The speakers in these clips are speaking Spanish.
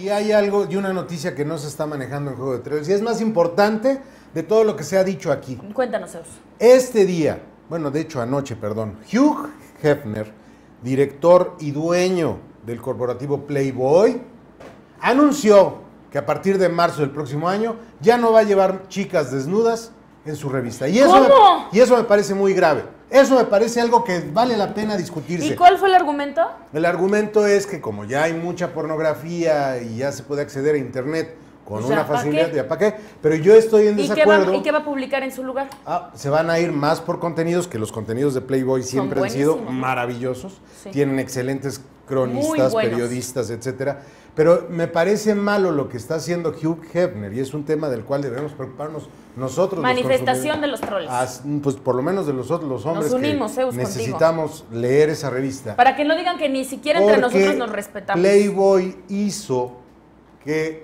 y hay algo y una noticia que no se está manejando en Juego de Tronos y es más importante de todo lo que se ha dicho aquí. Cuéntanos, Zeus. Este día, bueno, de hecho anoche, perdón, Hugh Hefner, director y dueño del corporativo Playboy, anunció que a partir de marzo del próximo año ya no va a llevar chicas desnudas en su revista. Y eso, y eso me parece muy grave. Eso me parece algo que vale la pena discutirse. ¿Y cuál fue el argumento? El argumento es que como ya hay mucha pornografía y ya se puede acceder a internet con una facilidad, ¿ya para qué? Pero yo estoy en desacuerdo. ¿Y qué va a publicar en su lugar? Se van a ir más por contenidos, que los contenidos de Playboy siempre han sido maravillosos. Sí. Tienen excelentes cronistas, periodistas, etcétera. Pero me parece malo lo que está haciendo Hugh Hefner y es un tema del cual debemos preocuparnos nosotros. Manifestación de los troles. Pues por lo menos de los hombres. Nos unimos, Zeus, necesitamos leer esa revista. Para que no digan que ni siquiera entre nosotros nos respetamos. Playboy hizo que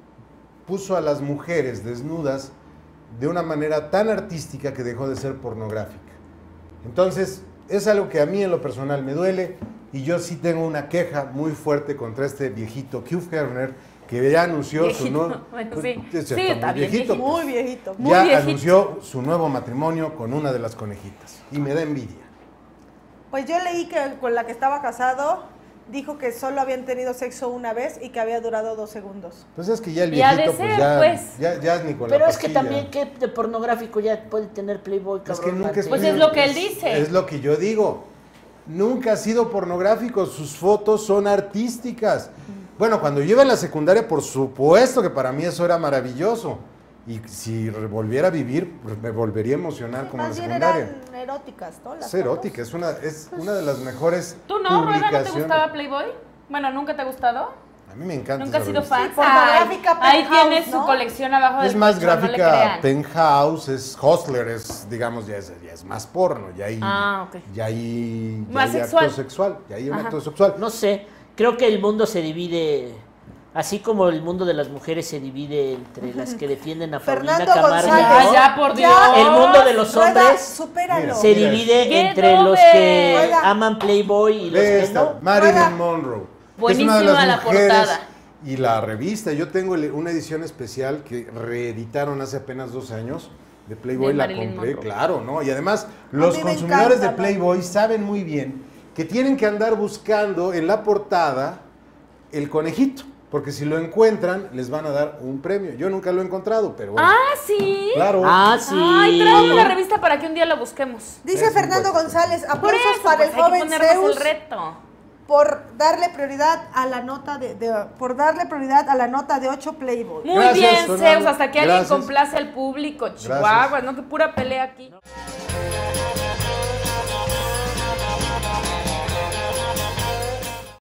puso a las mujeres desnudas de una manera tan artística que dejó de ser pornográfica. Entonces, es algo que a mí en lo personal me duele y yo sí tengo una queja muy fuerte contra este viejito Hugh Hefner que ya anunció su nuevo... Bueno, está viejito, muy viejito. Ya anunció su nuevo matrimonio con una de las conejitas y me da envidia. Pues yo leí que con la que estaba casado dijo que solo habían tenido sexo una vez y que había durado 2 segundos. Pues es que ya el viejito, ya es Nicolás. Pero es que también que de pornográfico ya puede tener Playboy, cabrón. Es que nunca pues es lo que él dice. Es lo que yo digo. Nunca ha sido pornográfico, sus fotos son artísticas. Bueno, cuando yo iba en la secundaria, por supuesto que para mí eso era maravilloso. Y si volviera a vivir, pues me volvería a emocionar como en la secundaria. Eran eróticas, ¿no? Es erótica, es una de las mejores ¿Tú no, Rueda, no te gustaba Playboy? Bueno, ¿nunca te ha gustado? A mí me encanta. Nunca has sido fan. Sí, pornográfica, ahí tienes su colección abajo del Es más colchón, gráfica, no Penthouse, es Hustler, es, digamos, ya es más porno, ya hay, ya hay, más acto sexual, ya hay un acto sexual. No sé, creo que el mundo se divide, así como el mundo de las mujeres se divide entre las que defienden a Paulina Camargo. Ya, por Dios. El mundo de los hombres se divide entre los que aman Playboy y los que no. Marilyn Monroe. Buenísima es una de las la portada. Y la revista, yo tengo una edición especial que reeditaron hace apenas 2 años de Playboy, la compré, claro, ¿no? Y además los consumidores de Playboy saben muy bien que tienen que andar buscando en la portada el conejito, porque si lo encuentran les van a dar un premio. Yo nunca lo he encontrado, pero bueno. Ah, ¿sí? Claro. Ah, sí. Ay, tráeme la revista para que un día la busquemos. Dice Fernando González, aplausos para el joven Zeus. El reto. Por darle prioridad a la nota de 8 Playboy. Muy bien, Zeus, hasta que alguien complace al público, Chihuahua, no que pura pelea aquí.